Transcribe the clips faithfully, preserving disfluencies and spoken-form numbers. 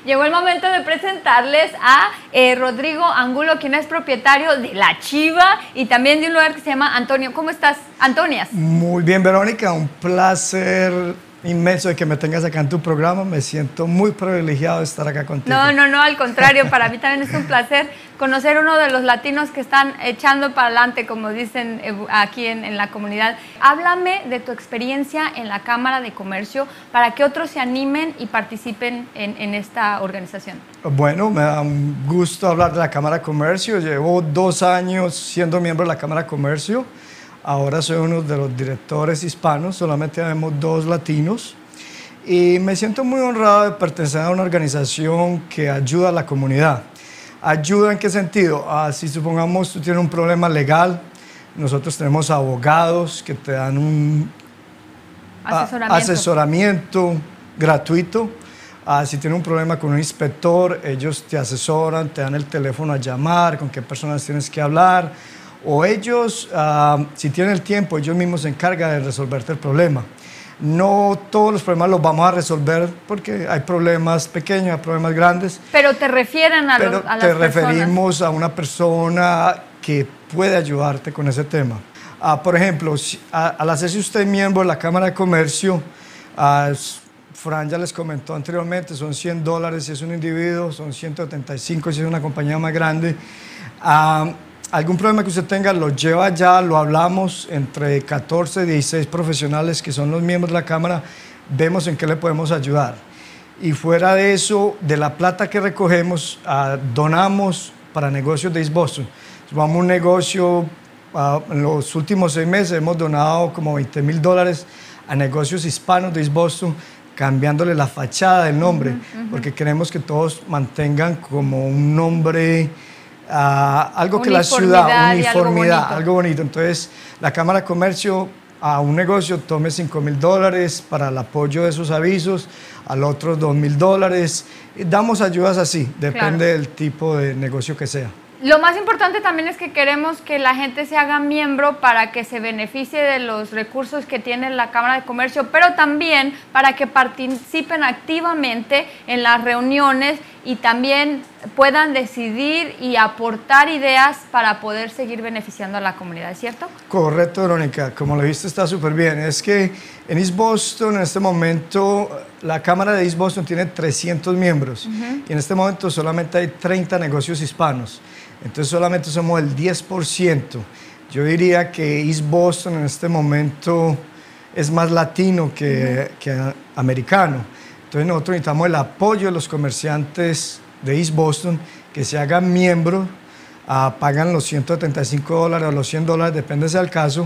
llegó el momento de presentarles a eh, Rodrigo Angulo, quien es propietario de La Chiva y también de un lugar que se llama Antonio. ¿Cómo estás, Antonias? Muy bien, Verónica, un placer inmenso de que me tengas acá en tu programa. Me siento muy privilegiado de estar acá contigo. No, no, no, al contrario, para mí también es un placer conocer uno de los latinos que están echando para adelante, como dicen aquí en, en la comunidad. Háblame de tu experiencia en la Cámara de Comercio para que otros se animen y participen en, en esta organización. Bueno, me da un gusto hablar de la Cámara de Comercio. Llevo dos años siendo miembro de la Cámara de Comercio. Ahora soy uno de los directores hispanos, solamente tenemos dos latinos. Y me siento muy honrado de pertenecer a una organización que ayuda a la comunidad. ¿Ayuda en qué sentido? Ah, si supongamos tú tienes un problema legal, nosotros tenemos abogados que te dan un asesoramiento, asesoramiento gratuito. Ah, si tienes un problema con un inspector, ellos te asesoran, te dan el teléfono a llamar, con qué personas tienes que hablar. O ellos, uh, si tienen el tiempo, ellos mismos se encargan de resolverte el problema. No todos los problemas los vamos a resolver porque hay problemas pequeños, hay problemas grandes. Pero te refieren a, pero los, a las te personas. referimos a una persona que puede ayudarte con ese tema. Uh, por ejemplo, si, a, al hacerse usted miembro de la Cámara de Comercio, uh, Fran ya les comentó anteriormente, son cien dólares si es un individuo, son ciento setenta y cinco si es una compañía más grande. Uh, Algún problema que usted tenga, lo lleva allá, lo hablamos entre catorce y dieciséis profesionales que son los miembros de la Cámara, vemos en qué le podemos ayudar. Y fuera de eso, de la plata que recogemos, uh, donamos para negocios de East Boston. Vamos a un negocio, uh, en los últimos seis meses hemos donado como veinte mil dólares a negocios hispanos de East Boston, cambiándole la fachada del nombre, uh-huh, uh-huh. porque queremos que todos mantengan como un nombre... Uh, algo que la ciudad, uniformidad, algo bonito. algo bonito. Entonces, la Cámara de Comercio a un negocio tome cinco mil dólares para el apoyo de esos avisos, al otro dos mil dólares. Damos ayudas así, depende claro. del tipo de negocio que sea. Lo más importante también es que queremos que la gente se haga miembro para que se beneficie de los recursos que tiene la Cámara de Comercio, pero también para que participen activamente en las reuniones y también puedan decidir y aportar ideas para poder seguir beneficiando a la comunidad, ¿cierto? Correcto, Verónica. Como lo viste, está súper bien. Es que en East Boston, en este momento, la Cámara de East Boston tiene trescientos miembros uh-huh. y en este momento solamente hay treinta negocios hispanos. Entonces solamente somos el diez por ciento. Yo diría que East Boston en este momento es más latino que, uh-huh. que americano. Entonces nosotros necesitamos el apoyo de los comerciantes de East Boston que se hagan miembros, uh, pagan los ciento setenta y cinco dólares o los cien dólares, depende sea el caso,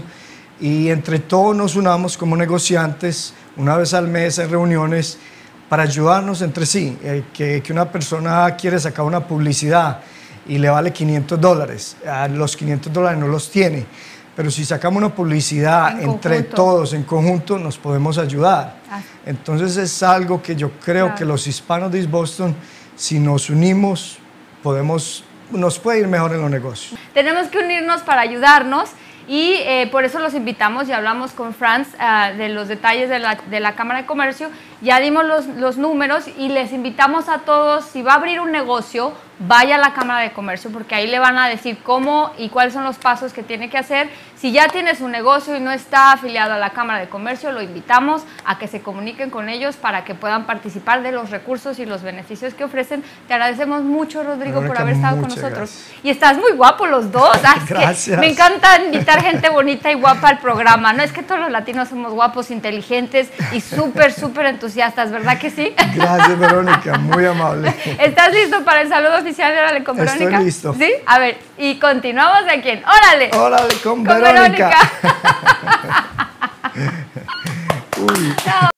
y entre todos nos unamos como negociantes, una vez al mes en reuniones, para ayudarnos entre sí. Eh, que, que una persona quiere sacar una publicidad y le vale quinientos dólares, uh, los quinientos dólares no los tiene, pero si sacamos una publicidad en entre conjunto. todos, en conjunto, nos podemos ayudar. Ah. Entonces es algo que yo creo claro. que los hispanos de East Boston, si nos unimos, podemos, nos puede ir mejor en los negocios. Tenemos que unirnos para ayudarnos y eh, por eso los invitamos y hablamos con Franz uh, de los detalles de la, de la Cámara de Comercio. Ya dimos los, los números y les invitamos a todos, si va a abrir un negocio, vaya a la Cámara de Comercio porque ahí le van a decir cómo y cuáles son los pasos que tiene que hacer. Si ya tienes un negocio y no está afiliado a la Cámara de Comercio, lo invitamos a que se comuniquen con ellos para que puedan participar de los recursos y los beneficios que ofrecen. Te agradecemos mucho, Rodrigo, Verónica, por haber estado con nosotros. Gracias. Y estás muy guapo los dos. Ay, gracias. Me encanta invitar gente bonita y guapa al programa. No es que todos los latinos somos guapos, inteligentes y súper, súper entusiastas, ¿verdad que sí? Gracias, Verónica, muy amable. ¿Estás listo para el saludo oficial de Órale con Verónica? Estoy listo. ¿Sí? A ver, y continuamos aquí en Órale. Órale con, con Verónica. Verónica. Uy. Chao.